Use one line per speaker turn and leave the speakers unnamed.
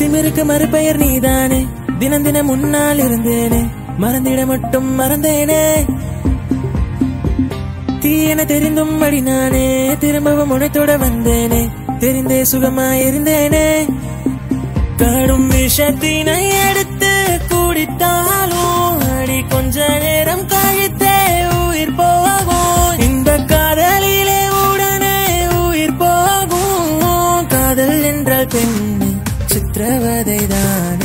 திமிருக்கு மறுபெயர் நீதானே, தினம் தினம் முன்னால் இருந்தேனே, மறந்திட மட்டும் மறந்தேனே. தீயென தெரிந்தும் அடி நானே, திரும்பவும் உனைத்தோட வந்தேனே, தெரிந்தே சுகமாயிருந்தேனே. கடும் விஷத்தினை எடுத்து குடித்தாலும் அடி கொஞ்ச நேரம் கழித்தே உயிர் போகும். இந்த காதலிலே உடனே உயிர் போகும். காதல் என்றால் பெண் சித்திரவதைதான்.